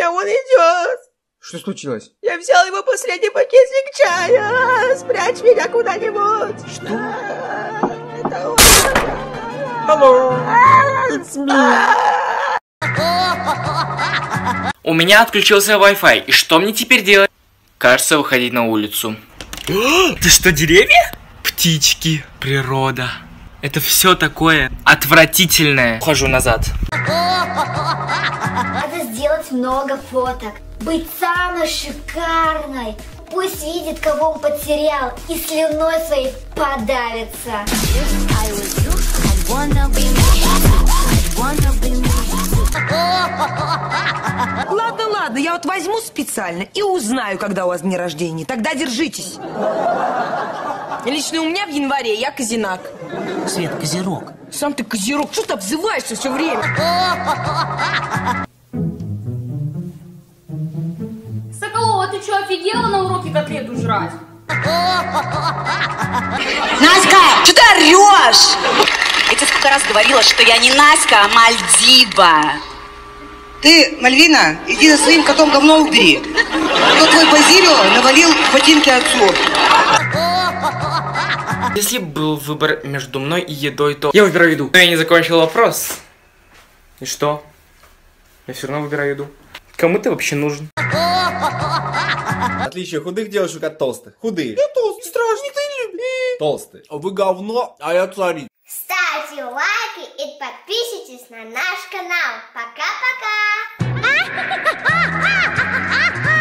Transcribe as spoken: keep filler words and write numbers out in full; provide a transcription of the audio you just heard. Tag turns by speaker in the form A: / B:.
A: меня он идет.
B: Что случилось?
A: Я взял его последний пакетик чая. Спрячь меня куда-нибудь.
B: Что?
A: Это он.
B: Hello, it's me.
C: У меня отключился Wi-Fi, и что мне теперь делать? Кажется, выходить на улицу. Ты что, деревья? Птички, природа. Это все такое отвратительное. Ухожу назад.
D: Надо сделать много фоток. Быть самой шикарной. Пусть видит, кого он потерял, и слюной своей подавится.
E: Ладно, ладно, я вот возьму специально и узнаю, когда у вас дни рождения. Тогда держитесь. Лично у меня в январе, я козинак.
F: Свет, козерог.
E: Сам ты козерог, что ты обзываешься все время?
G: Соколова, ты что, офигела на уроке котлету жрать?
H: Наська, что ты орешь? Я тебе сколько раз говорила, что я не Наська, а Мальдива.
I: Ты, Мальвина, иди за своим котом говно убери. Кто твой Базилио навалил в ботинки отцу.
C: Если был выбор между мной и едой, то я выбираю еду. Но я не закончил вопрос. И что? Я все равно выбираю еду. Кому ты вообще нужен?
B: Отличие худых девушек от толстых. Худые. Я толстый. Страшный, ты любишь. Толстый. Вы говно, а я царь.
D: Ставьте лайки и подписывайтесь на наш канал. Пока-пока!